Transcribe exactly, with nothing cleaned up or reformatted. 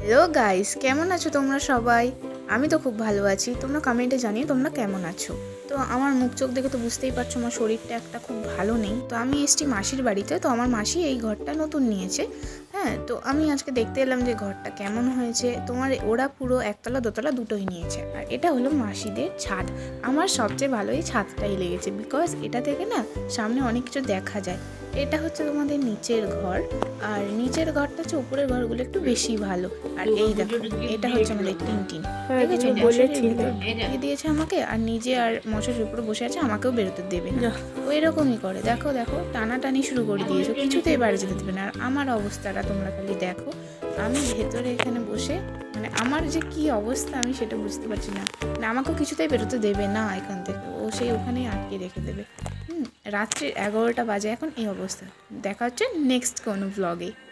Hello guys, কেমন আছো তোমরা সবাই? আমি তো খুব ভালো আছি। তোমরা কমেন্টে জানিও তোমরা কেমন আছো। তো আমার মুখ চোখ দেখে তো বুঝতেই পারছো আমার শরীরটা একটা খুব ভালো নেই। তো আমি এসেছি মাসির বাড়িতে। তো আমার মাসি এই ঘরটা নতুন নিয়েছে। হ্যাঁ, তো আমি আজকে দেখতে এলাম যে ঘরটা কেমন হয়েছে। তোমার ওরা পুরো একতলা দোতলা দুটোই নিয়েছে। আর এটা হলো মাসিদের ছাদ। আমার সবচেয়ে ভালো এই ছাদটাই লেগেছে, বিকজ এটা থেকে না সামনে অনেক কিছু দেখা যায়। এটা হচ্ছে তোমাদের নিচের ঘর, আর নিচের ঘরটা হচ্ছে উপরের ঘরগুলো একটু বেশি ভালো। আর এই দেখো, এটা হচ্ছে আমাদের টিনটিন। ঠিক আছে, মশারির ভিতর ঢুকিয়ে দিয়েছে আমাকে, আর নিজে আর মশারির উপরে বসে আছে, আমাকেও বেরোতে দেবে না। ও এরকমই করে, দেখো দেখো টানাটানি শুরু করে দিয়েছে, কিছুতেই বাইরে যেতে দেবে না। আর আমার অবস্থাটা তোমরা খালি দেখো, আমি ভেতরে এখানে বসে, মানে আমার যে কি অবস্থা আমি সেটা বুঝতে পারছি না। মানে আমাকেও কিছুতেই বেরোতে দেবে না এখান থেকে, ও সেই ওখানেই আটকে রেখে দেবে। হুম রাত্রি এগারোটা বাজে এখন, এই অবস্থা। দেখা হচ্ছে নেক্সট কোনো ব্লগে।